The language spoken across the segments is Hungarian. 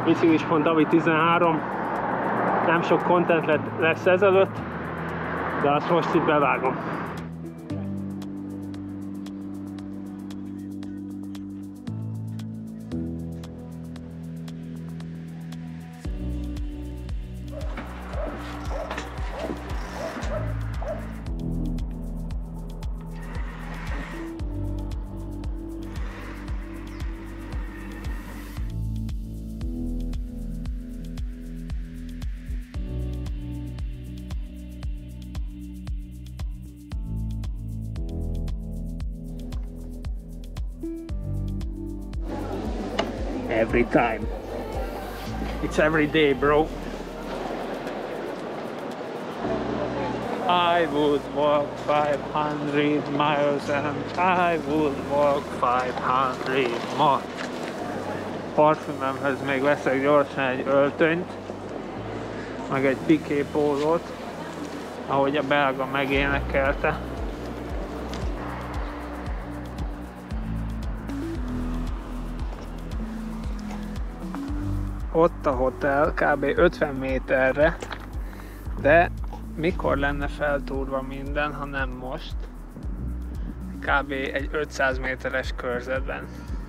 Biciklis.avi 13. Nem sok content lesz ezelőtt, de azt most itt bevágom. Every time. It's every day, bro. I would walk 500 miles and I would walk 500 more. Parfümömhöz még veszek gyorsan egy öltönyt, meg egy piké pólót, ahogy a belga megénekelte. Ott a hotel, kb. 50 méterre, de mikor lenne feltúrva minden, ha nem most? Kb. Egy 500 méteres körzetben.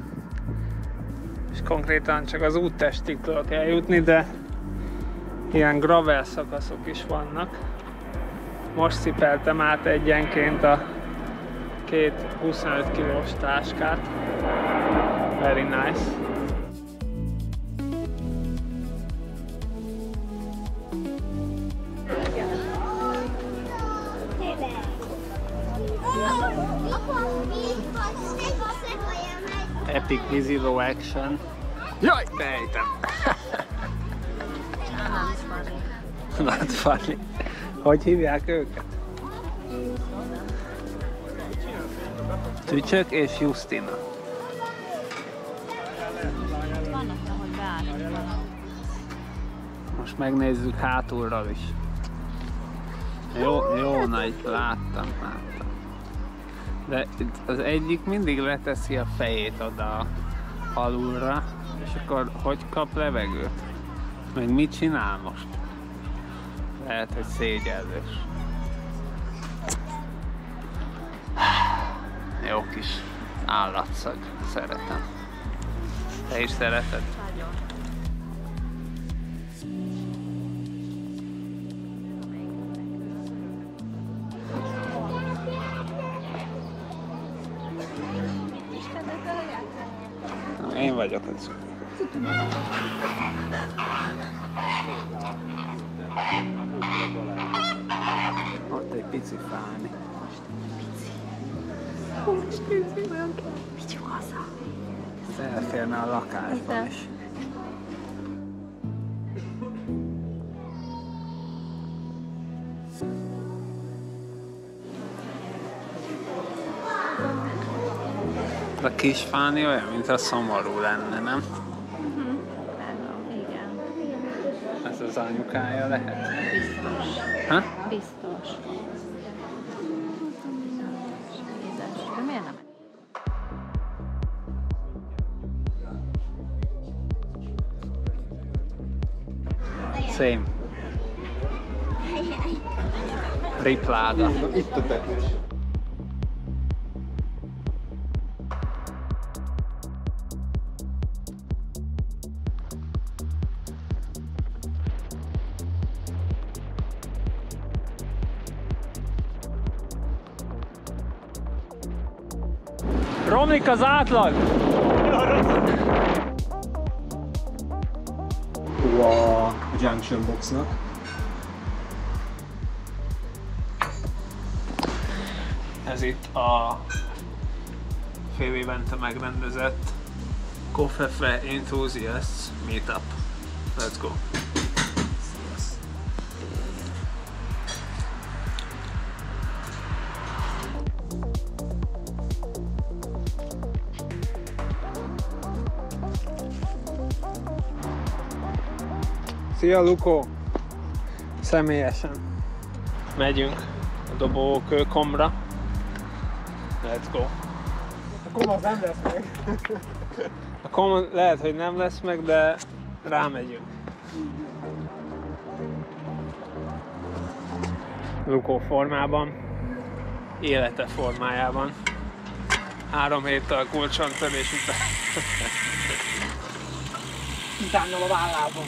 És konkrétan csak az úttestig tudok eljutni, de ilyen gravel szakaszok is vannak. Most cipeltem át egyenként a két 25 kilós táskát. Very nice. Epic Vizilo Action. Jaj, beejtem! Not funny. Hogy hívják őket? Tücsök és Justina. Most megnézzük hátulról is. Jó nagy, láttam. De az egyik mindig leteszi a fejét oda alulra, és akkor hogy kap levegőt? Meg mit csinál most? Lehet, hogy szégyellős. Jó kis állatszag, szeretem. Te is szereted? Én vagyok az. Ott egy pici fáni. Most pici, olyan picsú haza. Elférne a lakásban is. A kis fáni olyan, mint a szomorú lenne, nem? Igen. Ez az anyukája lehet? Biztos. Ha? Biztos. Édes. De miért nem? Same. Ripláda. Itt a tetés. Romlik az átlag! A Junction Boxnak. Ez itt a fél évente megrendezett Kofefe Enthusiasts Meetup. Let's go! Szia, Lukó! Személyesen megyünk a dobókőkomra. Let's go! A kom az nem lesz meg. A kom lehet, hogy nem lesz meg, de Rámegyünk. Lukó formában, élete formájában. 3 héttel kulcsontörés után. Titánnal a vállában.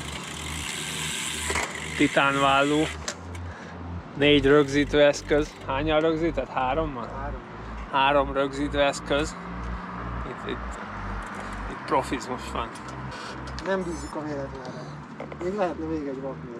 Titánvállú. 4 rögzítőeszköz. Hányan rögzített? 3-mal? 3 rögzítőeszköz. Itt profizmus van. Nem bízzuk a véletlenre. Még lehetne még egy vakmérő.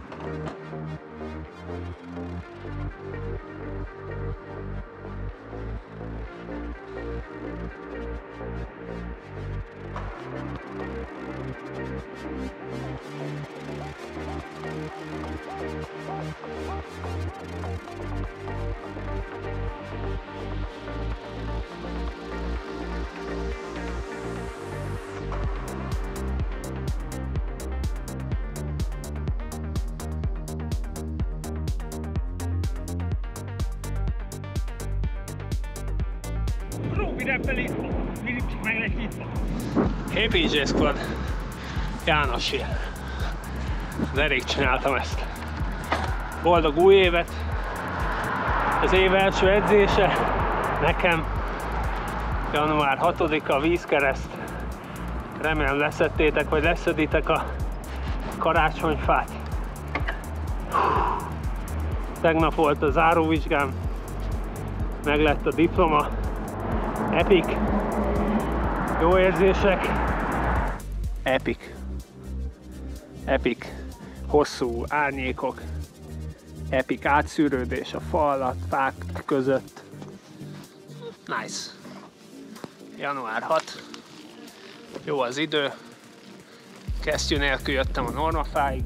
Hey PJ Squad, János hier. De rég csináltam ezt. Boldog új évet! Az év első edzése nekem január 6-a vízkereszt. Remélem leszettétek, vagy leszeditek a karácsonyfát. Tegnap volt a záróvizsgám, meg lett a diploma. Epic! Jó érzések! Epic! Epic! Hosszú árnyékok, epic átszűrődés a fa alatt, fák között. Nice! Január 6. Jó az idő. Kesztyű nélkül jöttem a normafáig.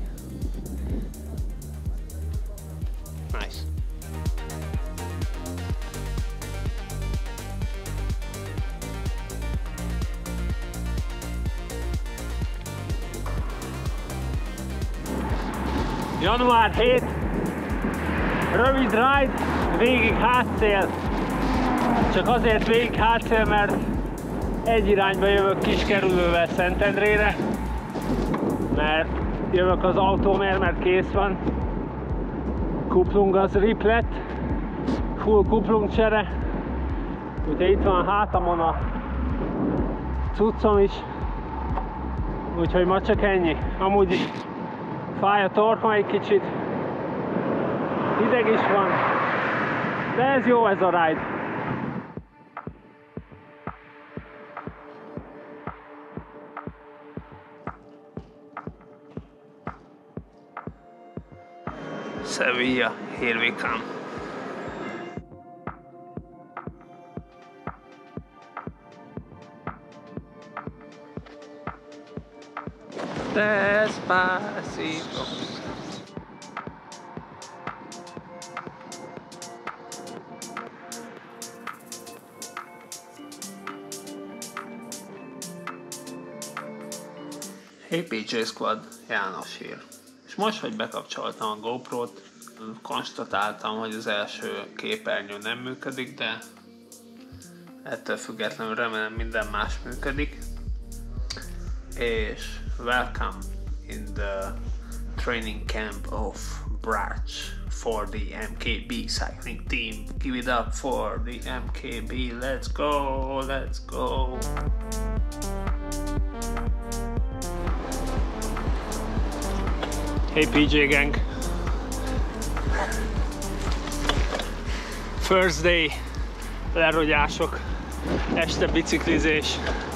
Nice! Január 7, rövid ride, végig hátszél. Csak azért végig hátszél, mert egy irányba jövök kiskerülővel Szentendrére, mert jövök az autómért, mert kész van. Kuplung az rip lett, full kuplung csere. Úgyhogy itt van a hátamon a cuccom is, úgyhogy ma csak ennyi. Amúgy is fáj a torkom egy kicsit, hideg is van, de ez jó, ez a ride. Sevilla, here we come. Despacito. Hey PJ Squad, János here. És most, hogy bekapcsoltam a GoPro-t, konstatáltam, hogy az első képernyő nem működik, de ettől függetlenül remélem minden más működik. És welcome in the training camp of Brach for the MKB cycling team. Give it up for the MKB. Let's go, let's go. Hey PJ gang. First day, lerogyások, este biciklizés.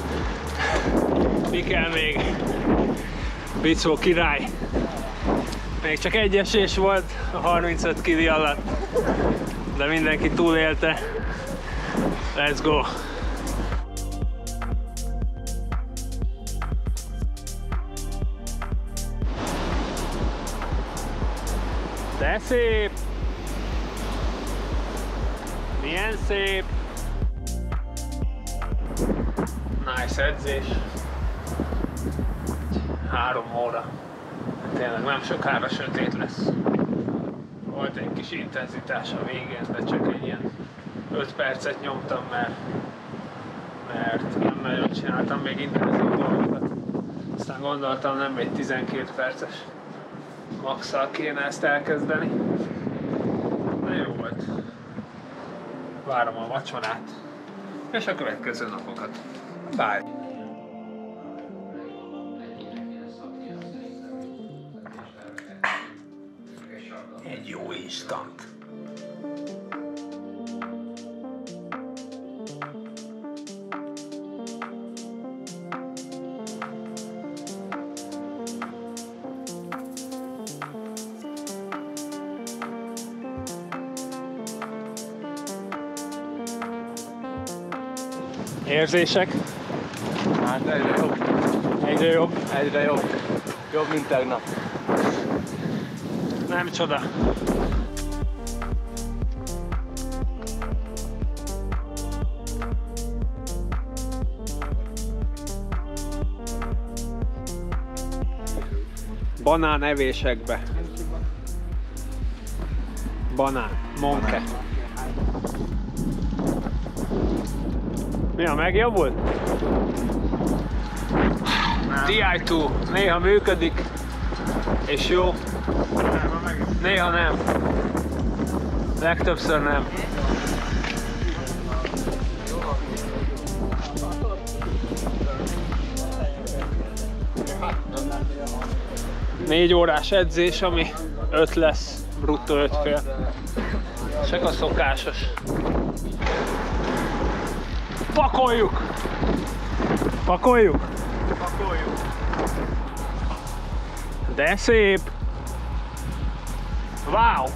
Mi kell még? Bicó király. Még csak egy esés volt a 35 kili alatt, de mindenki túlélte. Let's go! De szép! Milyen szép! Nice edzés! 3 óra. Tényleg nem sokára sötét lesz. Volt egy kis intenzitás a végén, de csak egy ilyen 5 percet nyomtam, mert nem nagyon csináltam még intenzív dolgokat. Aztán gondoltam, nem egy 12 perces maxszal kéne ezt elkezdeni. De jó volt. Várom a vacsorát és a következő napokat. Bye! Egy jó instant. Érzések? Hát egyre jobb. Egyre jobb? Egyre jobb. Jobb, mint tegnap. Nem csoda. Banán evésekbe. Banán. Monke. Mi a megjavult? TI2 néha működik és jó, néha nem. Legtöbbször nem. Négy órás edzés, ami 5 lesz, bruttó 5 fél. Csak a szokásos. Pakoljuk! Pakoljuk! Pakoljuk. De szép! Wow!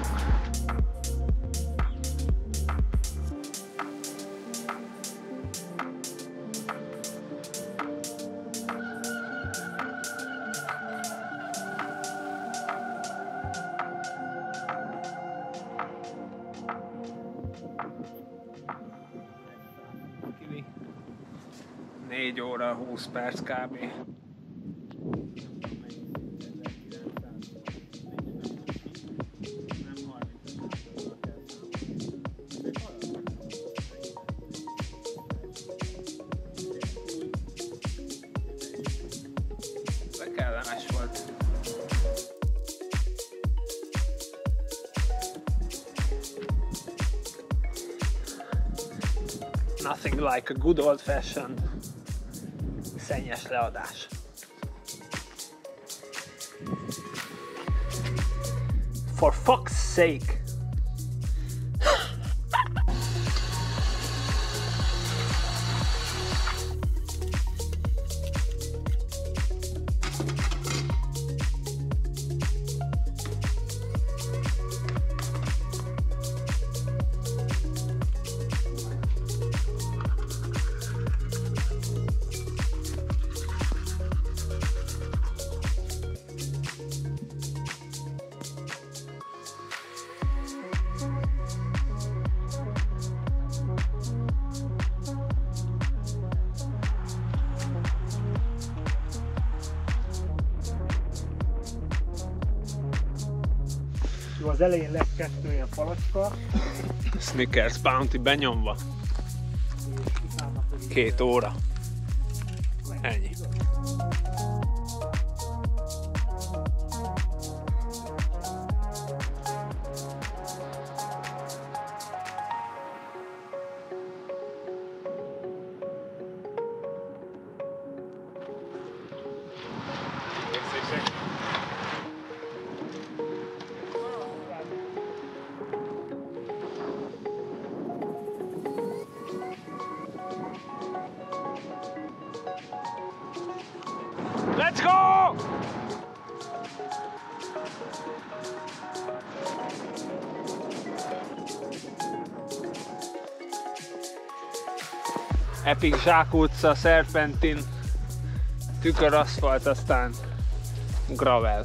Kili. 4 óra 20 perc kb. De kellemes volt. Nothing like a good old-fashioned szennyes leadás. For fuck's sake! Jó, az elején lesz 2 ilyen palacska, Snickers Bounty benyomva. és utána pedig 2 óra. Ennyi. Let's go! Epic zsákutca, szerpentin, tüköraszfalt, aztán gravel.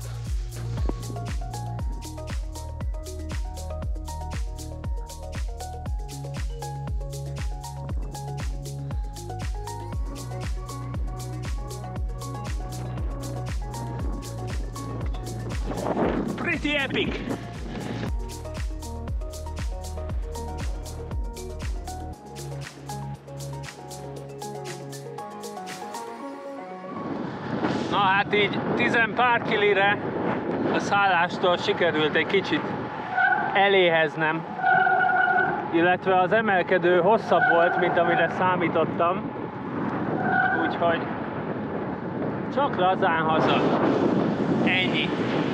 Pretty epic! Hát így 10 pár kilire a szállástól sikerült egy kicsit eléheznem, illetve az emelkedő hosszabb volt, mint amire számítottam, úgyhogy csak lazán haza. Ennyi.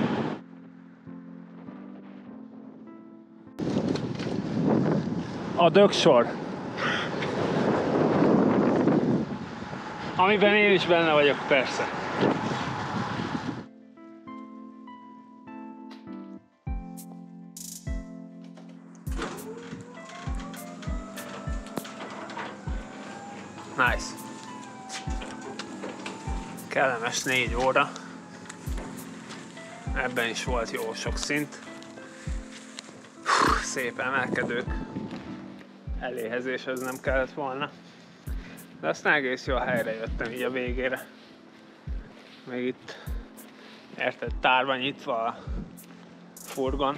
A dögsor, amiben én is benne vagyok, persze. Nice. Kellemes 4 óra. Ebben is volt jó sok szint. Szép emelkedők. Eléhezéshez nem kellett volna. De aztán egész jól helyre jöttem így a végére. Még itt érted, tárva nyitva a furgon.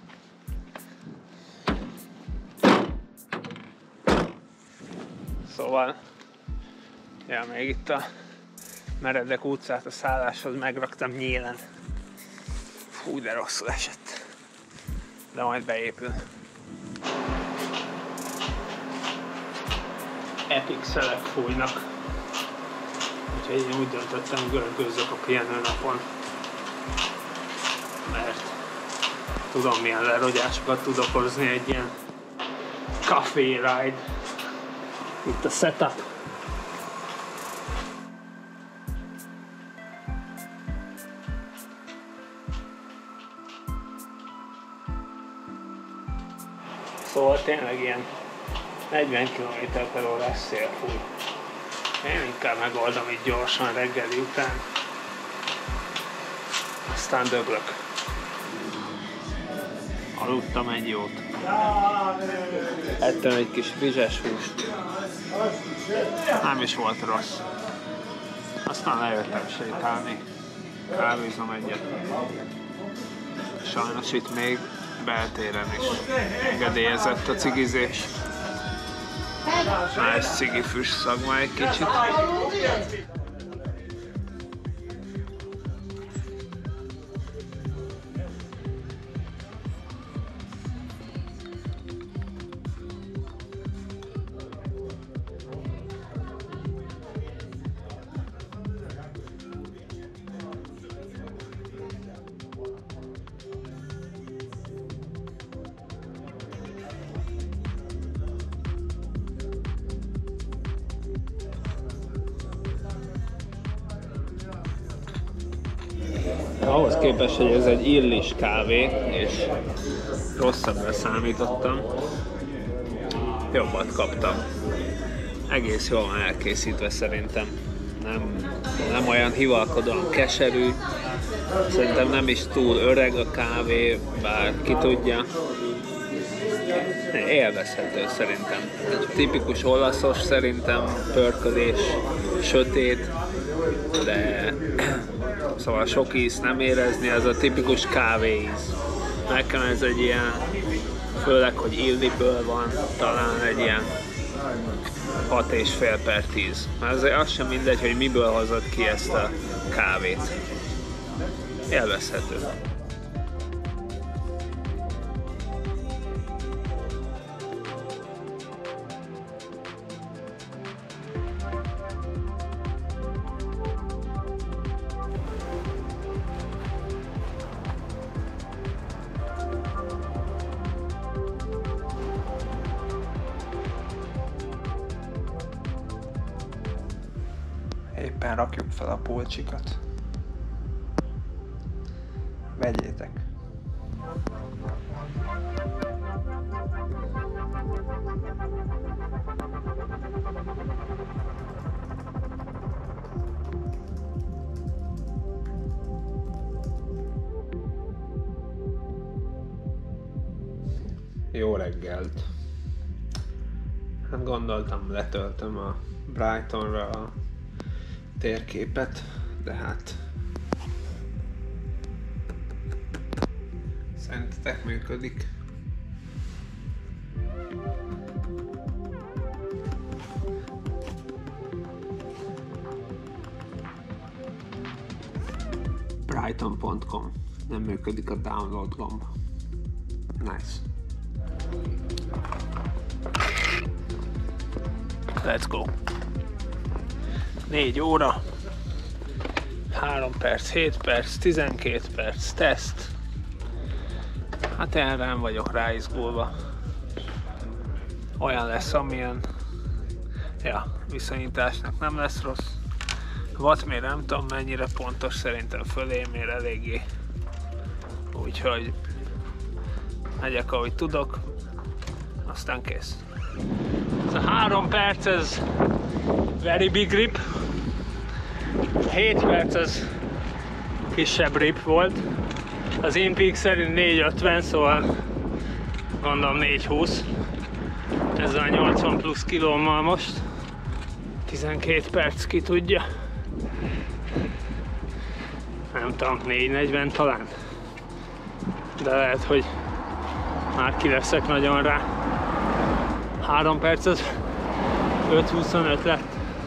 Szóval, ja, még itt a meredek utcát a szálláshoz megraktam nyílen. Fú, de rosszul esett. De majd beépül. Epic szelek fújnak. Úgyhogy én úgy döntöttem, görgőzzök a pihenőnapon. Mert tudom, milyen lerogyásokat tud okozni egy ilyen café ride. Itt a setup. Szóval tényleg ilyen 40 km/h szél fúj. Én inkább megoldom itt gyorsan reggeli után. Aztán döglök. Aludtam egy jót. Ettem egy kis rizses húst. Nem is volt rossz. Aztán lejöttem sétálni. Kávézom egyet. Sajnos itt még beltéren is engedélyezett a cigizés. Nice cigifüst szagma egy kicsit. Ahhoz képest, hogy ez egy illis kávé, és rosszabbra számítottam, jobbat kaptam. Egész jól van elkészítve szerintem. Nem olyan hivalkodóan keserű, szerintem nem is túl öreg a kávé, bár ki tudja. Élvezhető szerintem. Egy tipikus olaszos szerintem, pörkölés, sötét, de szóval sok íz nem érezni, ez a tipikus kávéíz. Nekem ez egy ilyen, főleg, hogy illiből van, talán egy ilyen 6,5/10. Mert azért az sem mindegy, hogy miből hozod ki ezt a kávét. Élvezhető. Éppen rakjuk fel a pulcsikat. Vegyétek! Jó reggelt! Hát gondoltam, letöltöm a Brightonra a térképet, de hát szerintetek működik. Brighton.com. Nem működik a download gomb. Nice. Let's go. 4 óra, 3 perc, 7 perc, 12 perc, teszt. Hát erre nem vagyok ráizgulva. Olyan lesz, amilyen. Ja, viszonyításnak nem lesz rossz. Wattmér nem tudom mennyire pontos, szerintem fölé mér eléggé. Úgyhogy megyek ahogy tudok, aztán kész. Ez a 3 perc, ez very big rip. 7 perc az kisebb rip volt. Az InPeak szerint 4.50, szóval gondolom 4.20. Ezzel a 80 plusz kilómmal most. 12 perc, ki tudja. Nem tudom, 4.40 talán. De lehet, hogy már ki leszek nagyon rá. 3 perc az 5.25 lett.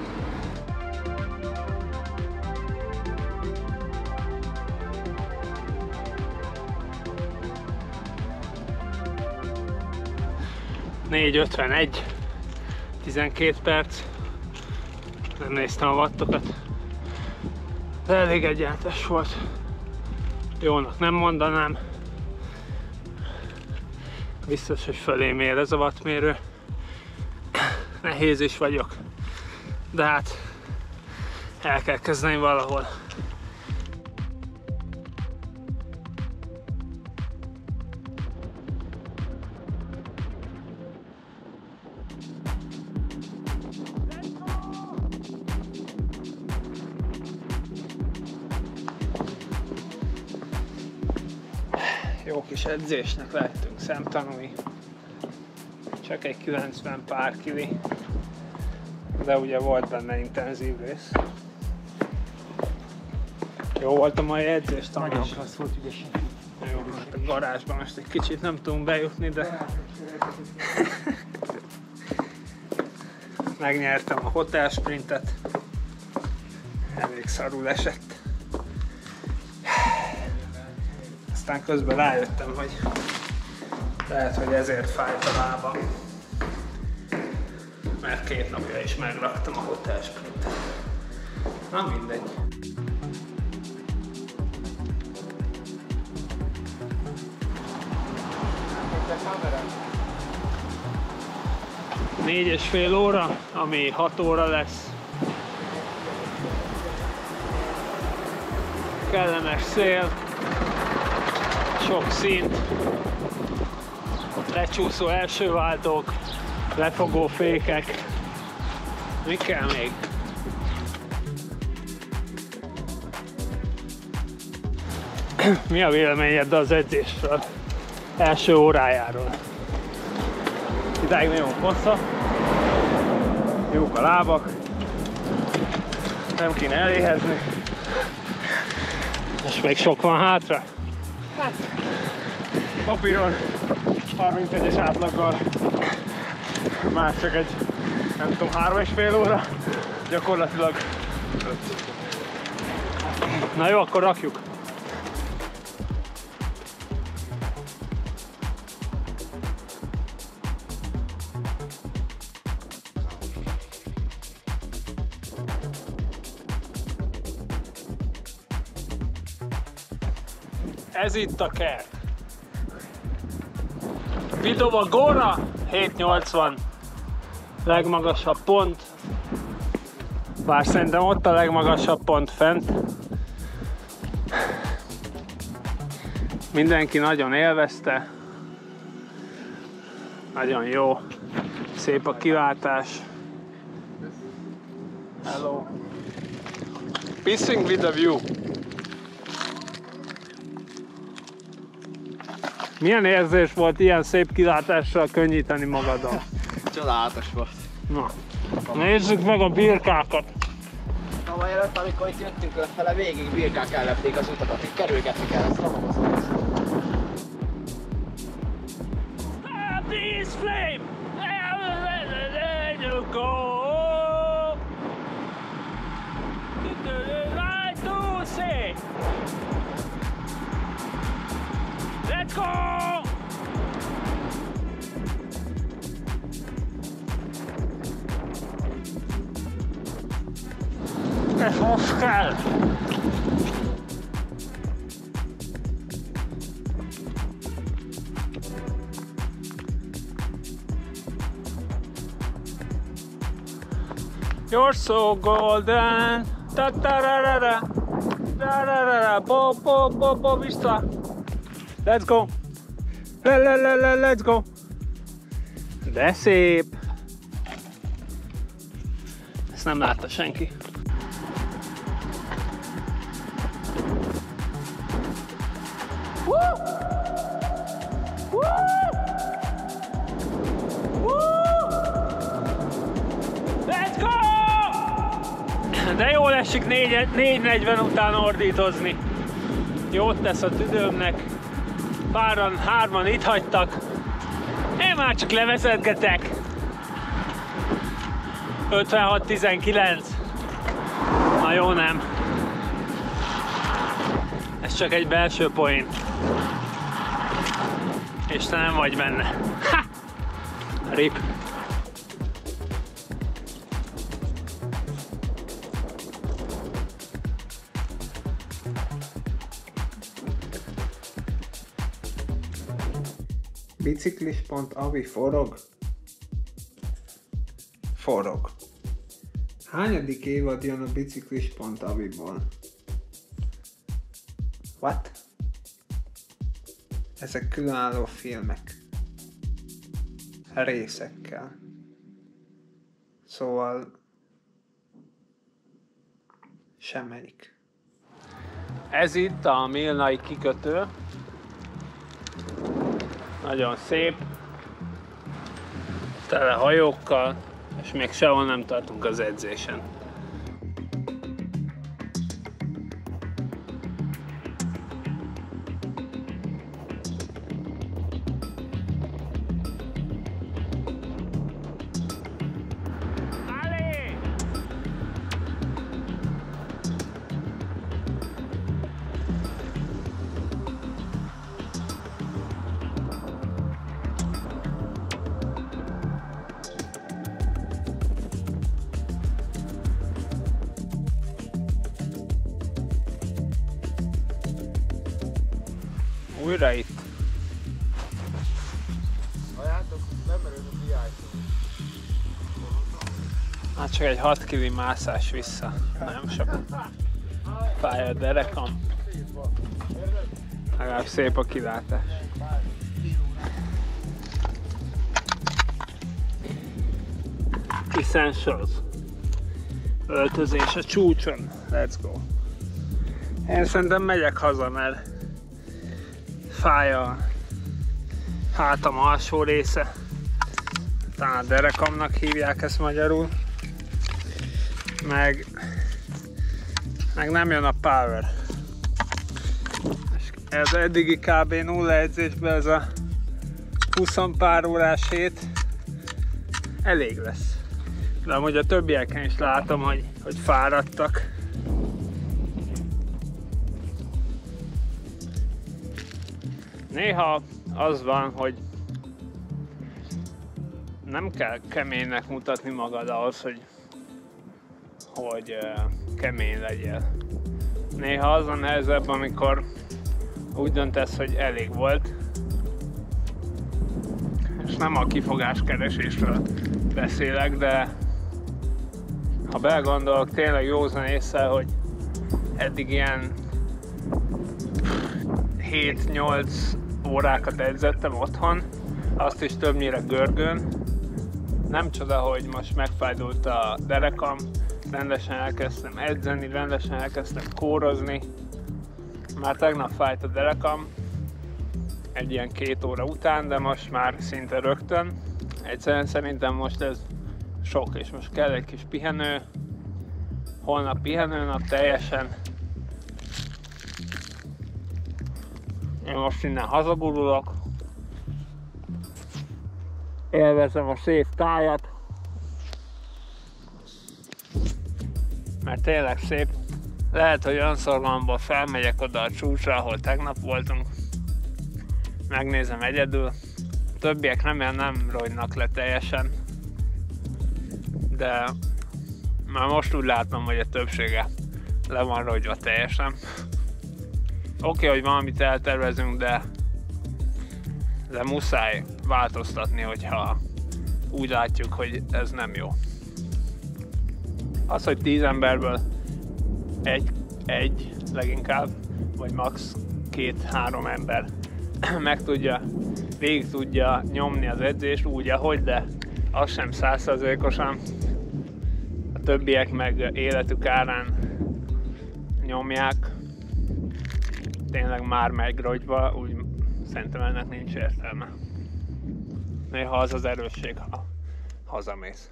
...4.51, 12 perc, nem néztem a wattokat, de elég egyenletes volt, jónak nem mondanám, biztos, hogy fölé mér ez a wattmérő, nehéz is vagyok, de hát el kell kezdeni valahol. Jó kis edzésnek lettünk szemtanúi, csak egy 90 pár kili, de ugye volt benne intenzív rész. Jó volt a mai edzés, Tamás? Nagyon klassz volt, ügyesen. Jó, hát a garázsban most egy kicsit nem tudunk bejutni, de megnyertem a hotel sprintet, elég szarul esett. Aztán közben rájöttem, hogy lehet, hogy ezért fájt a lábam, mert 2 napja is megraktam a hotel sprintet. Na mindegy. Négy és fél óra, ami 6 óra lesz. Kellemes szél, sok szint, lecsúszó elsőváltók, lefogó fékek. Mi kell még? Mi a véleményed az edzésről? Első órájáról? Idáig nagyon hossza, jók a lábak, nem kéne eléhezni, és még sok van hátra. Hát, papíron 31-es átlaggal már csak egy, nem tudom, 3,5 óra, gyakorlatilag 5. Na jó, akkor rakjuk. Ez itt a kert. Vidova Góra 780, legmagasabb pont. Bár szerintem ott a legmagasabb pont fent. Mindenki nagyon élvezte. Nagyon jó. Szép a kilátás. Hello. Pissing with a view. Milyen érzés volt ilyen szép kilátással könnyíteni magadon? Csodálatos volt. Na, nézzük meg a birkákat. Tavaly előtt, amikor itt jöttünk lefele, végig birkák ellepték az utakat, itt kerülgetni kell, ezt szavazom. This flame, let you go. To the light to say. go! Ez most kell! You're so golden! Ta-ta-ra-ra-ra! Ra-ra-ra-ra! Bo, vissza! Let's go! Let's go! De szép! Ezt nem látta senki. Let's go! De jól esik 4:40 után ordítozni. Jót tesz a tüdőmnek. Páran, 3-an itt hagytak. Én már csak levezetgetek. 56-19. Na jó, nem. Ez csak egy belső point. És te nem vagy benne. Ha! Rip. Biciklis.avi forog? Forog. Hányadik évad jön a Biciklis.aviból? What? Ezek különálló filmek. Részekkel. Szóval... semmelyik. Ez itt a Milnai kikötő. Nagyon szép. Tele hajókkal, és még sehol nem tartunk az edzésen. Újra itt. Halljátok, bemerült a diájtól. Hát csak egy 6 kg mászás vissza. Nem sok. Fáj a derekam. Legalább szép a kilátás. Essentials. Öltözés a csúcson. Let's go. Én szerintem megyek haza, mert fáj a hátam alsó része. Talán a derekamnak hívják ezt magyarul. Meg nem jön a power. És ez eddigi kb. 0 edzésben ez a 20 pár órás hét elég lesz. De amúgy a többieken is látom, hogy fáradtak. Néha az van, hogy nem kell keménynek mutatni magad ahhoz, hogy kemény legyél. Néha az a nehezebb, amikor úgy döntesz, hogy elég volt, és nem a kifogáskeresésről beszélek, de ha belegondolok tényleg józan észre, hogy eddig ilyen 7-8 órákat edzettem otthon, azt is többnyire görgőn. Nem csoda, hogy most megfájdult a derekam, rendesen elkezdtem edzeni, rendesen elkezdtem kórozni. Már tegnap fájt a derekam, egy ilyen 2 óra után, de most már szinte rögtön. Egyszerűen szerintem most ez sok, és most kell egy kis pihenő. Holnap pihenőnap teljesen. Én most innen hazaburulok. Élvezem a szép tájat. Mert tényleg szép. Lehet, hogy önszorgalomban felmegyek oda a csúcsra, ahol tegnap voltunk. megnézem egyedül. A többiek nem rogynak le teljesen, de már most úgy látom, hogy a többsége le van rogyva teljesen. Oké, hogy valamit eltervezünk, de muszáj változtatni, hogyha úgy látjuk, hogy ez nem jó. Az, hogy 10 emberből egy leginkább, vagy max. 2-3 ember végig tudja nyomni az edzést úgy, ahogy, de az sem 100%-osan. A többiek meg életük árán nyomják. Tényleg már megrogyva, úgy szerintem ennek nincs értelme. Néha az az erősség, ha hazamész.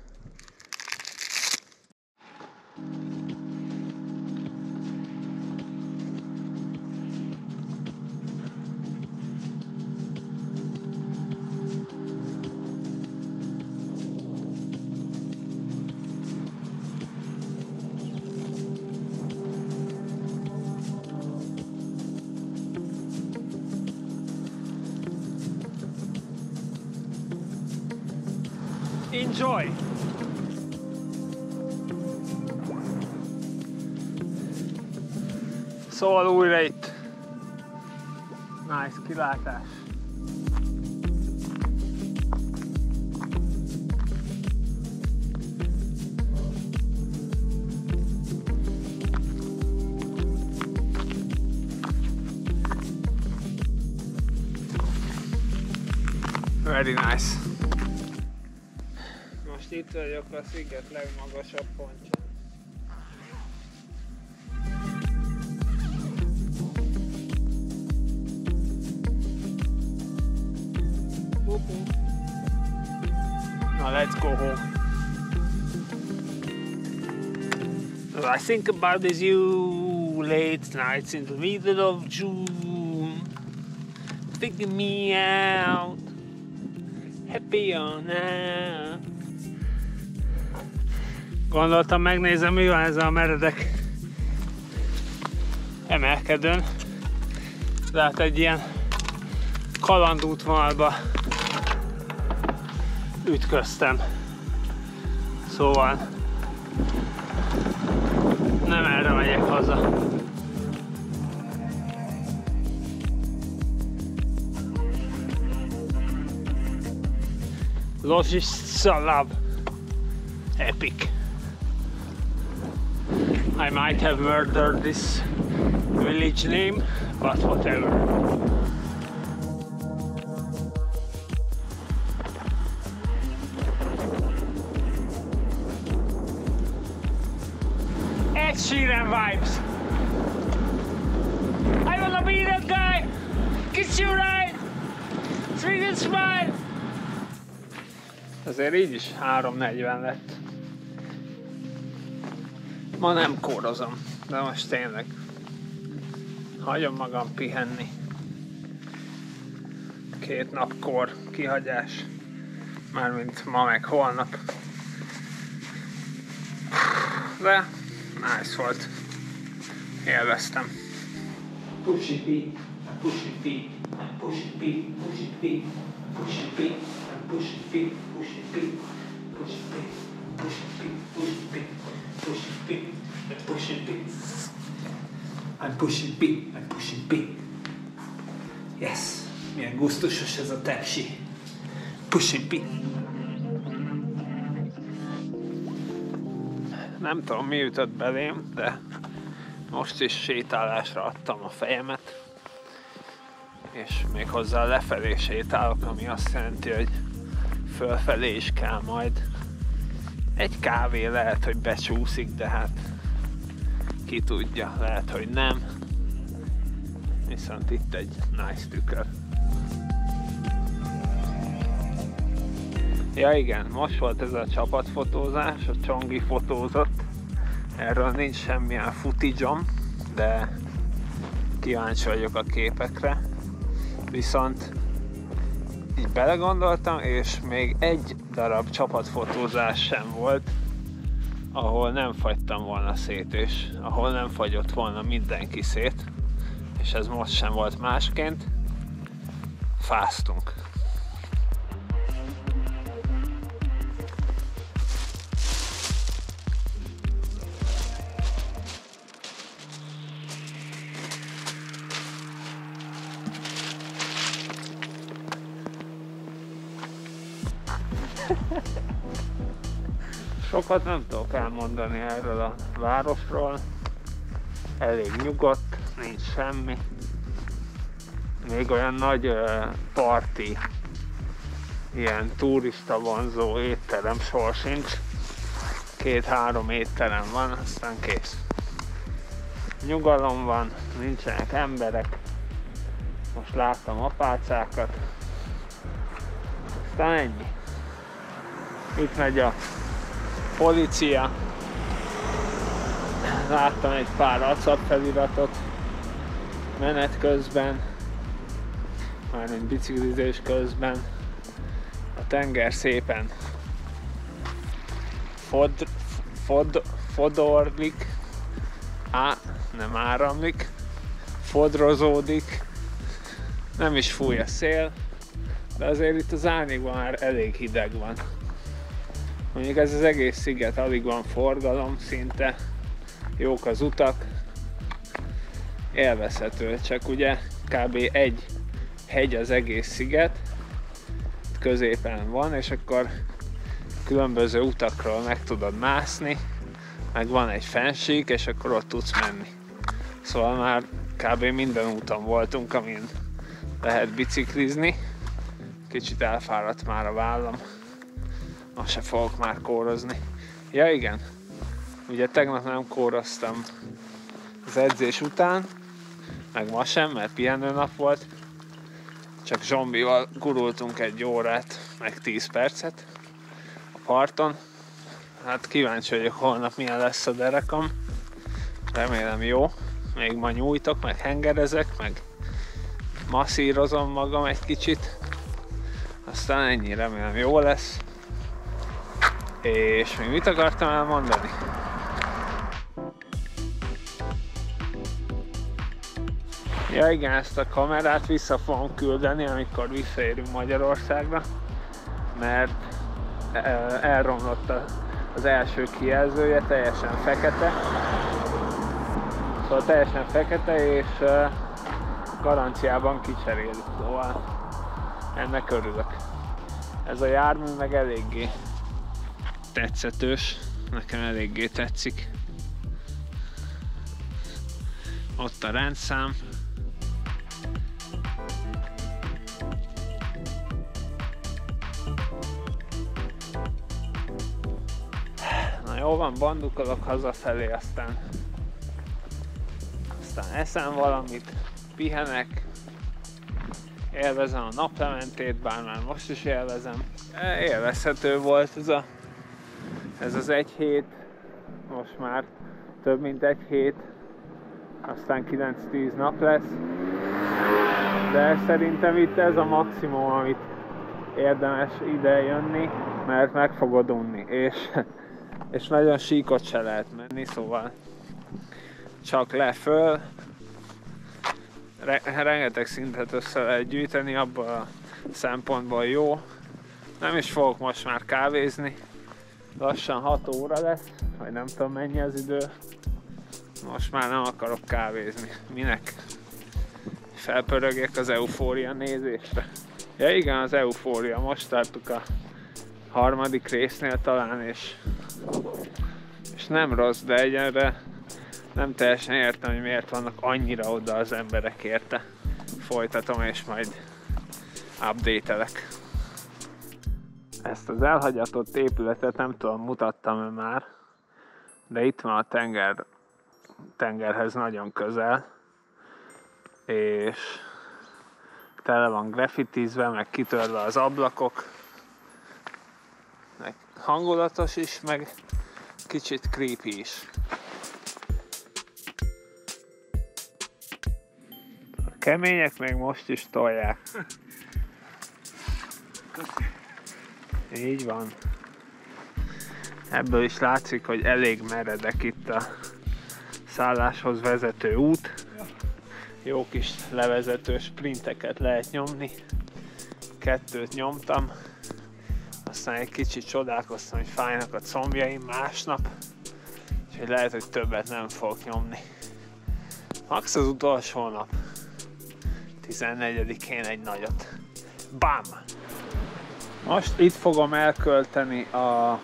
Enjoy! Szóval újra itt. Nice kilátás. Very nice. Most itt vagyok a sziget legmagasabb pontján. Now let's go home. I think about this you late nights in the middle of June, figuring me out, happy or not. Gondoltam, megnézem, mi van ezzel a meredek emelkedőn. De hát egy ilyen kalandútvonalba ütköztem. Szóval nem erre megyek haza. Lozsiszalav. Epic. I might have murdered this village name, but whatever. Ed Sheeran vibes. I wanna be that guy. Kiss you right. Sweet and smile. Azért így is 3:40 lett. Ma nem kórozom, de most tényleg hagyom magam pihenni. 2 napkor kihagyás, mármint ma meg holnap. De nice volt, élveztem. Push it beat, push it beat, push it beat, push it beat, push it beat, push it beat, push it beat, push it beat, push it beat, push it beat. Push it big, and push it big, and push it big, and push it big. Yes, milyen gusztusos ez a tepsi. Push it big. Nem tudom, mi ütött belém, de most is sétálásra adtam a fejemet, és még hozzá lefelé sétálok, ami azt jelenti, hogy fölfelé is kell majd. Egy kávé lehet, hogy becsúszik, de hát ki tudja, lehet, hogy nem. Viszont itt egy nice tükör. Ja igen, most volt ez a csapatfotózás, a Csongi fotózott. Erről nincs semmilyen footage-om, de kíváncsi vagyok a képekre. Viszont így belegondoltam, és még egy darab csapatfotózás sem volt, ahol nem fagytam volna szét, és ahol nem fagyott volna mindenki szét, és ez most sem volt másként. fáztunk. Sokat nem tudok elmondani erről a városról. Elég nyugodt, nincs semmi. Még olyan nagy parti, ilyen turista vonzó étterem sor sincs. 2-3 étterem van, aztán kész. Nyugalom van, nincsenek emberek. Most láttam apácákat. Aztán ennyi. Itt megy a policia. Láttam egy pár acap feliratot menet közben, mármint biciklizés közben. A tenger szépen fodorlik, nem áramlik, fodrozódik, nem is fúj a szél, de azért itt az árnyékban már elég hideg van. Mondjuk ez az egész sziget, alig van forgalom szinte, jók az utak, élvezhető, csak ugye kb. Egy hegy az egész sziget, középen van, és akkor különböző utakról meg tudod mászni, meg van egy fensík, és akkor ott tudsz menni. Szóval már kb. Minden úton voltunk, amin lehet biciklizni. Kicsit elfáradt már a vállam. Most se fogok már kórozni. Ja igen, ugye tegnap nem kóroztam az edzés után, meg ma sem, mert pihenőnap volt. Csak Zsombival gurultunk 1 órát, meg 10 percet a parton. Hát kíváncsi vagyok, holnap milyen lesz a derekam. Remélem jó. Még ma nyújtok, meg hengerezek, meg masszírozom magam egy kicsit. Aztán ennyi, remélem jó lesz. És még mit akartam elmondani? Ja igen, ezt a kamerát vissza fogom küldeni, amikor visszaérünk Magyarországra, mert elromlott az első kijelzője, teljesen fekete. Szóval teljesen fekete, és garanciában kicserélik, szóval ennek örülök. Ez a jármű meg eléggé tetszetős, nekem eléggé tetszik. Ott a rendszám. Na jó van, bandukolok hazafelé, aztán eszem valamit, pihenek, élvezem a naplementét, bár már most is élvezem. Élvezhető volt ez az 1 hét, most már több mint 1 hét, aztán 9-10 nap lesz, de szerintem itt ez a maximum, amit érdemes ide jönni, mert meg fogod unni, és nagyon síkot se lehet menni, szóval csak le-föl, rengeteg szintet össze lehet gyűjteni, abban a szempontból jó. Nem is fogok most már kávézni, lassan 6 óra lesz, vagy nem tudom mennyi az idő. Most már nem akarok kávézni. Minek? Felpörögjek az Eufória nézésre. Ja igen, az Eufória. Most tartuk a 3. résznél talán, és nem rossz, de egyenre nem teljesen értem, hogy miért vannak annyira oda az emberek érte. Folytatom, és majd update-elek. Ezt az elhagyatott épületet nem tudom, mutattam-e már, de itt van a tengerhez nagyon közel, és tele van graffitizve, meg kitörve az ablakok, meg hangulatos is, meg kicsit creepy is. A kemények még most is tolják. Így van. Ebből is látszik, hogy elég meredek itt a szálláshoz vezető út. Jó kis levezető sprinteket lehet nyomni. 2-t nyomtam, aztán egy kicsit csodálkoztam, hogy fájnak a combjaim másnap, úgyhogy lehet, hogy többet nem fogok nyomni. Max az utolsó nap, 14-én egy nagyot. Bam! Most itt fogom elkölteni a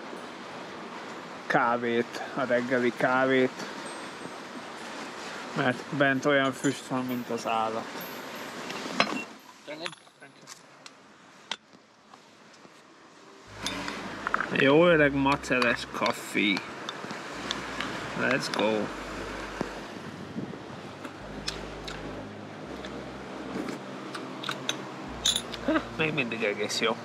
kávét, a reggeli kávét, mert bent olyan füst van, mint az állat. Jó öreg maceles kaffi. Let's go! Még mindig egész jó.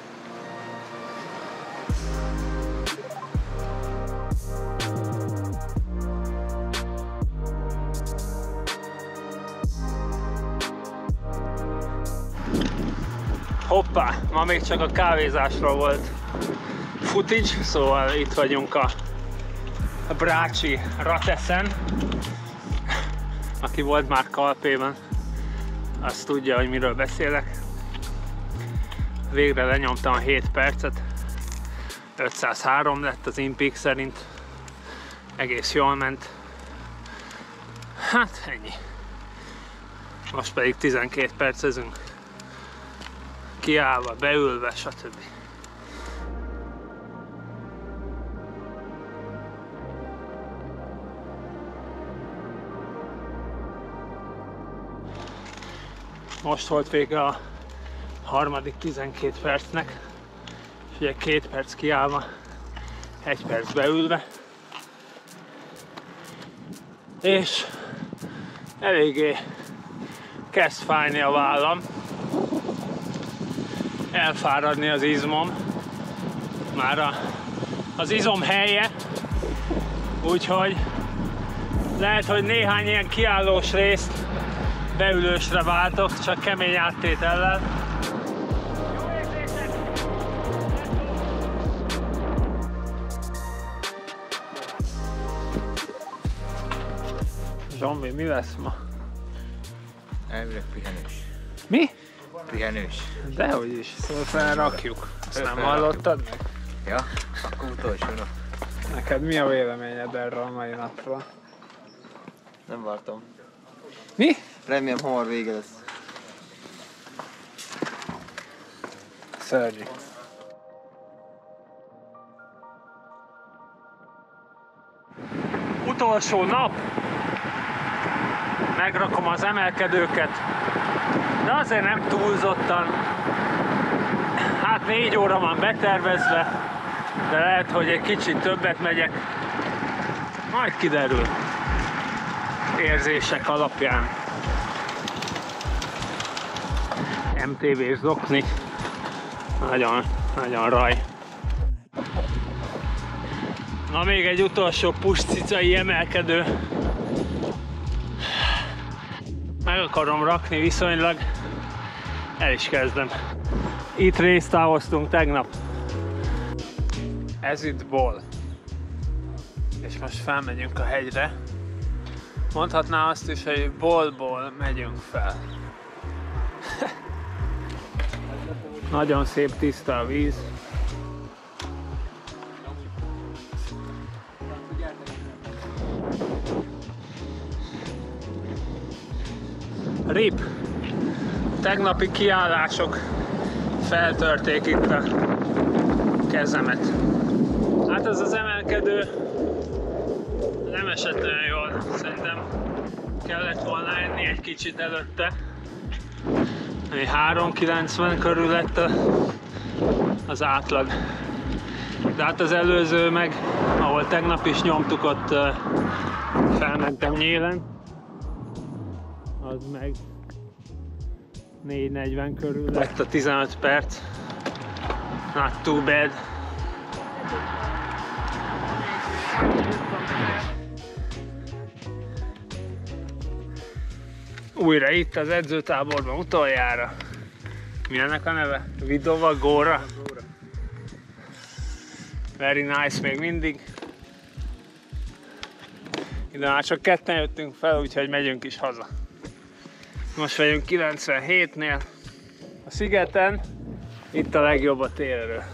Hoppá! Ma még csak a kávézásról volt footage, szóval itt vagyunk a Brácsi Rateszen. Aki volt már Kalpében, azt tudja, hogy miről beszélek. Végre lenyomtam a 7 percet, 503 lett az InPeak szerint, egész jól ment. Hát ennyi. Most pedig 12 percezünk, kiállva, beülve, stb. Most volt vége a harmadik 12 percnek, és ugye 2 perc kiállva, 1 perc beülve, és eléggé kezd fájni a vállam, elfáradni az izmom, már az izom helye, úgyhogy lehet, hogy néhány ilyen kiállós részt beülősre váltok, csak kemény áttétellel. Zsombi, mi lesz ma? Elvileg pihenős. Mi? Pihenős. Dehogy is, szóval felrakjuk. Azt nem hallottad meg? Ja, akkor utolsó nap. Neked mi a véleményed erről a mai napról? Nem vártam. Mi? Remélem hamar vége lesz. Szörnyű. Utolsó nap. Megrakom az emelkedőket, de azért nem túlzottan. Hát 4 óra van betervezve, de lehet, hogy egy kicsit többet megyek. Majd kiderül. Érzések alapján. MTV-s zokni. Nagyon raj. Na még egy utolsó puscicai emelkedő. Meg akarom rakni viszonylag. El is kezdem. Itt résztávoztunk tegnap. Ez itt Ból. És most felmegyünk a hegyre. Mondhatná azt is, hogy Bolból megyünk fel. Nagyon szép, tiszta a víz. RIP! Tegnapi kiállások feltörték itt a kezemet. Hát ez az emelkedő nem esett olyan jól. Szerintem kellett volna enni egy kicsit előtte. 390 körül lett az átlag. De hát az előző meg, ahol tegnap is nyomtuk, ott felmentem nyélen. Az meg 4:40 körül lett a 15 perc. Not too bad. Újra itt az edzőtáborban utoljára. Mi ennek a neve? Vidova Góra. Very nice még mindig. Ide már csak ketten jöttünk fel, úgyhogy megyünk is haza. Most vagyunk 97-nél a szigeten. Itt a legjobb a térerő.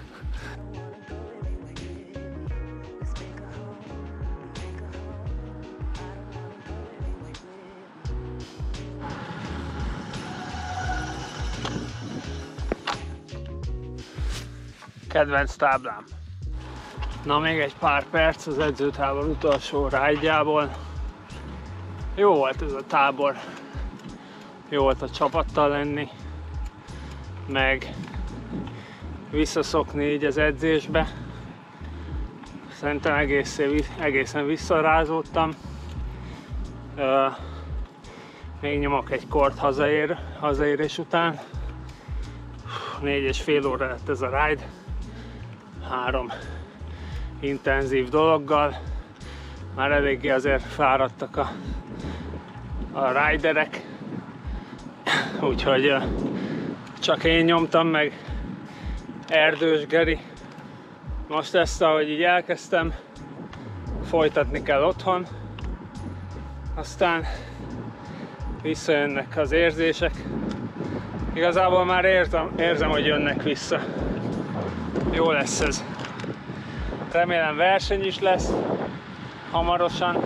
Kedvenc táblám. Na, még egy pár perc az edzőtábor utolsó rájdjából. Jó volt ez a tábor. Jó volt a csapattal lenni, meg visszaszokni így az edzésbe. Szerintem egészen visszarázódtam. Még nyomok egy kort hazaérés után. 4,5 óra lett ez a ride. 3 intenzív dologgal. Már eléggé azért fáradtak a riderek. Úgyhogy csak én nyomtam meg Erdős Geri. Most ezt, ahogy így elkezdtem, folytatni kell otthon. Aztán visszajönnek az érzések. Igazából már érzem, hogy jönnek vissza. Jó lesz ez. Remélem verseny is lesz hamarosan.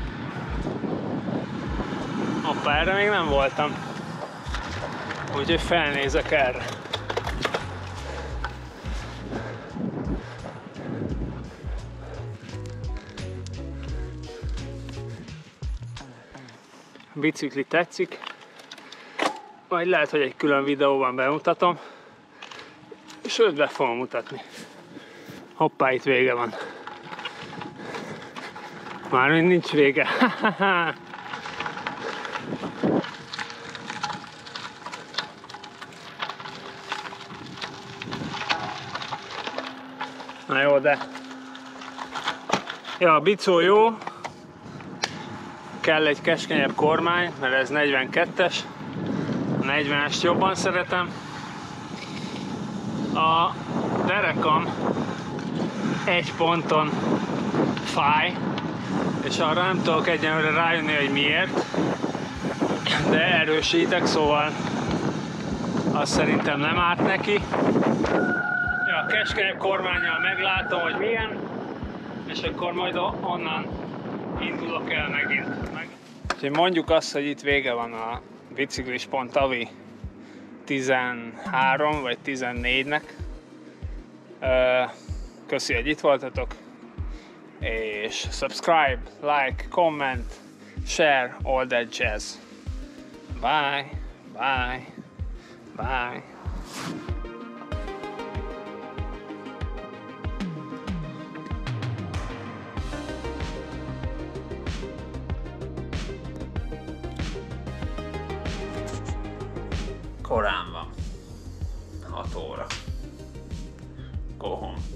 Hoppá, erre még nem voltam. Úgyhogy felnézek erre. A bicikli tetszik. Majd lehet, hogy egy külön videóban bemutatom. Sőt, be fogom mutatni. Hoppá, itt vége van. Mármint nincs vége. Na jó, de... Ja, a bicó jó. Kell egy keskenyebb kormány, mert ez 42-es. A 40-est jobban szeretem. A derekam egy ponton fáj, és arra nem tudok egyenlőre rájönni, hogy miért, de erősítek, szóval azt szerintem nem árt neki. Ja, a keskenyebb kormánnyal meglátom, hogy milyen, és akkor majd onnan indulok el megint. Úgyhogy mondjuk azt, hogy itt vége van a Biciklis.avi 13 vagy 14-nek. Köszi, hogy itt voltatok, és subscribe, like, comment, share, all that jazz. Bye, bye, bye. Korán van. 6 óra. Go home.